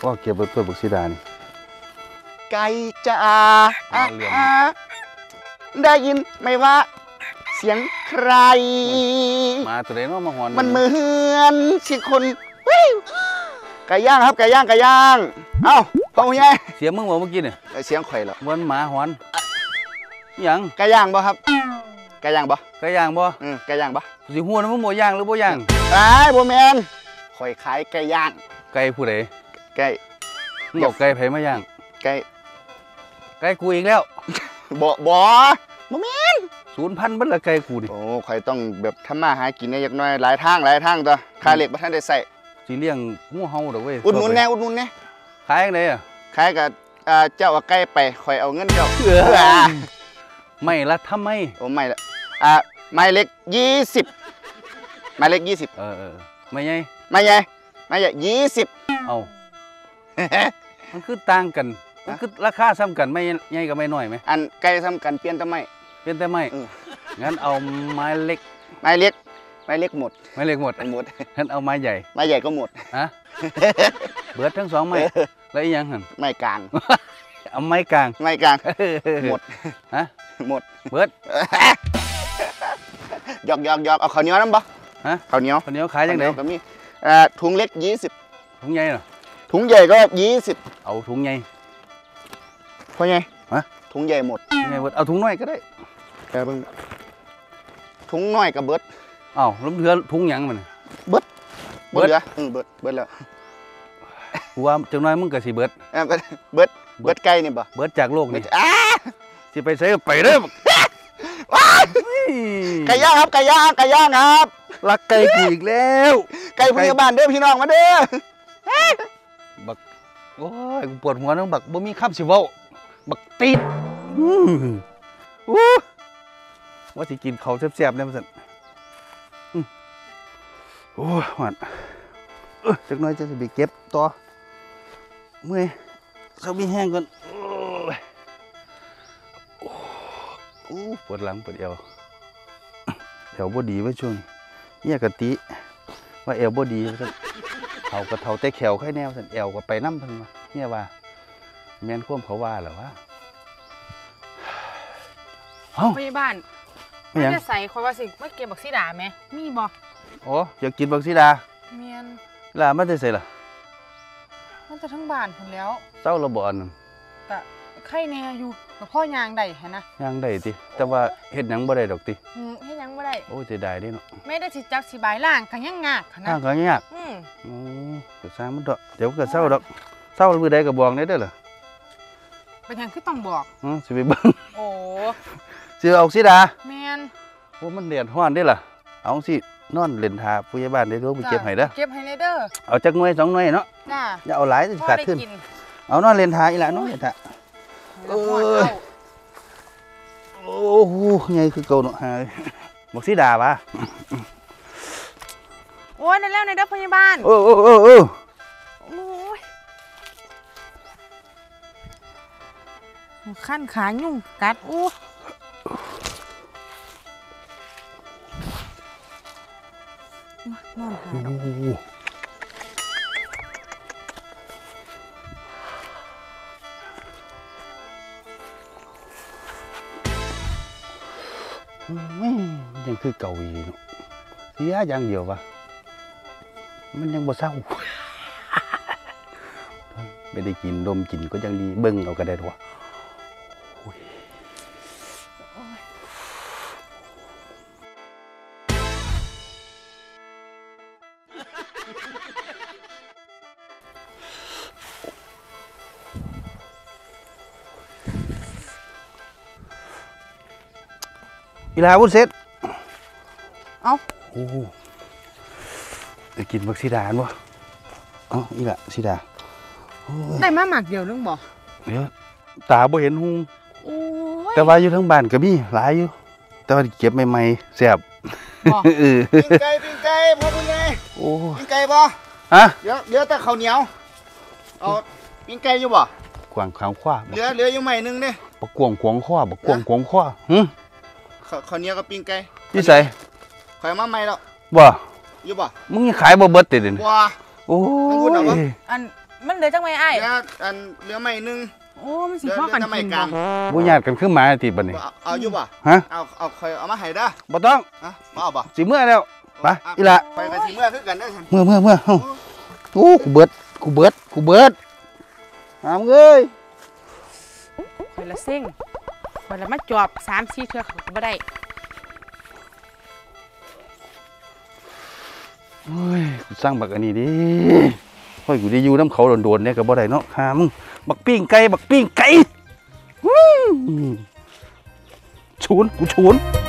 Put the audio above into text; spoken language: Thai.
ว่าเก็บไว้เพื่อบุกซีดานี่ไก่จ๋าได้ยินไหมว่าเสียงใครมาตัวไหนเนาะมาหอนมันเหมือนสิคนไก่ย่างครับไก่ย่างเอ้าพ่อใหญ่เสียงมึงบอกเมื่อกี้เนี่ยเสียงข่อยเหรอวันหมาหอนยังไก่ย่างบ่ครับไก่ย่างบ่ไก่ย่างบ่ไก่ย่างบ่สิหัวนะมึงบ่ย่างหรือบ่ย่างบ่แมนข่อยขายไก่ย่างไก่ผู้ใดไก่บอกไก่ไผมาย่างไก่กูอีกแล้วบ่แมน 0,000บัดละไก่กูดิโอ้ข่อยต้องแบบทำมาหากินได้จักหน่อยหลายทางตัวค่าเหล็กบ่ทันได้ใส่สิเลี้ยงงูเห่าดอกเว้ยอุดหนุนแน่ขายจังไดอ่ะขายกับเจ้าเอาไก่ไปข่อยเอาเงินเจ้าไม่ละทำไมโอ้ไม่ละไม้เล็ก20ไม้เล็ก20 ไม่ใหญ่ไม่ใหญ่20 เอามันคือต่างกันมันคือราคาซ้ำกันไม่ใหญ่กับไม่น้อยไหมอันไก่ซ้ำกันเปลี่ยนแต่ไม้งั้นเอาไม้เล็กหมดงั้นเอาไม้ใหญ่ก็หมดฮะเบิดทั้ง2ไม้แล้วอีกอย่างหั่นไม้กลางเอาไม้กลางหมดฮะหมดเบิดหยอกเอาข้าวเหนียวน้ำบ่ฮะข้าวเหนียวขายจังได๋ก็มีถุงเล็ก20 ถุงใหญ่เหรอถุงใหญ่ก็20 เอาถุงใหญ่พอไงฮะถุงใหญ่หมดเอาถุงน้อยก็ได้แต่เบิ่งถุงน้อยกับเบิดอ้าวล้มเถือถุงหยังมันเบิดเหลือเบิดแล้วกูว่าจังน้อยมึงก็สิเบิดเบิดไก่นี่บ่เบิดจากโลกนี่สิไปใส่ไปเด้อไก่ย่างครับรักไก่กูอีกแล้วไก่พยาบาลเด้อพี่น้องมาเด้อบักโอ้ยกูปวดหัวน้องบักบ่มีคำสิเว้าบักติดว่าสิกินเขาแซ่บๆเนี่ยมันสั่นโอ้ยหวานจักน้อยจะสิไปเก็บต่อเมื่อยเขามีแห้งก่อนปวดหลังปวดเอวบ่ดีไว้ช่วงเนี่ยกะติว่าเอวบ่ดีสั่นเขาก็เท่าแต่แขวไข่แนวสั่นเอวก็ไปน้ำพันมาเนี่ยว่าแม่นควมเขาว่าเหรอวะพยาบาลไม่ได้ใส่คอยว่าสิไม่เก็บบักซีดาไหมมีบ่โอ้อยากกินบักซีดาเมียนล่ะมันจะใส่ล่ะมันจะทั้งบ้านผมแล้วเศร้าระบอนแต่ไข่แน่อยู่กับพ่อยางได้ฮะนะยางได้ติแต่ว่าเฮ็ดหยังบ่ได้ดอกติเฮ็ดหยังบ่ได้โอ้เสียดายเด้เนาะไม่ได้สิจักสิบายล่างกันยังงากนะกันยากโอ้ก็สร้างมันดอกเดี๋ยวก็เศร้าดอกเศร้ามื้อใดก็บอกได้เด้อล่ะเป็นหยังคือต้องบอกสิไปเบิ่งโอ้สิเอาซีดาแม่นโอ้มันแดดร้อนเด้ล่ะเอาสินอนเล่นทาผู้ใหญ่บ้านได้รู้ไปเก็บให้เด้อเก็บให้เด้อเอาจักหน่วย2หน่วยเนาะจ้าอย่าเอาหลายสิขาดทุนเอานอนเล่นทาอีหล่ะนอนเล่นทาโอ้โหใหญ่คือเก่าเนาะฮะบักซีดาป่ะโอ้ยนั่นแล้วในเด้อพยาบาลโอ้ขั้นขายุ่งกัดอู้นอนหาดอกยังคือเก่าอยู่เนาะเสียอย่างเดียววะมันยังบ่เศร้าไม่ได้กินดมกินก็ยังดีเบิ่งเอาก็ได้ด้วยอีลาวุ้นเสร็จเอาโอ้จะกินบักซีดาบ่เอาอีละซีดาได้มาหมักเดียวนึงบ่เดี๋ยวตาบ่เห็นหุงแต่ว่าอยู่ทั้งบ้านก็มีหลายอยู่แต่ว่าเก็บใหม่ๆแซ่บปิ้งไก่พ่อคุณไงปิ้งไก่บ่ฮะเดี๋ยวแต่ข้าวเหนียวเอาปิ้งไก่อยู่บ่กวางขวางขว้าเหลืออยู่ใหม่นึงเด้บักกวางขวางขว้าบักกวางขวางขว้าข้าวเหนียวกับปิ้งไก่พี่ใส่ขายมาใหม่แล้วบ่อยู่บ่มึงขายบ่เบิดติเด่นบ่โอ้อันมันเหลือจังไงไอ้แล้วอันเหลือไม่นึงโอ้มันสิพ่อกันเดี๋ยวกินเดี๋ยวทำไมกลางบ่ญาติกันคือหมาติบัดนี้เอาอยู่ป่ะฮะเอาคอยเอามาให้เด้อบ่ต้องฮะมาเอาป่ะสิเมื่อแล้วไปอีหละไปถึงเมื่อคือกันได้อเมื่อเฮ้าโอ้กูเบิดหามเอ้ยข่อยละเซ็งข่อยละมาจอบ3-4เทื่อเขาก็บ่ได้โอ้ยกูสร้างบักอันนี้ดิโอ้ยกูได้อยู่น้ำเขาโดนๆเนี่ยก็บ่ได้เนาะหามึงบักปิ้งไก่ชูนกูชูน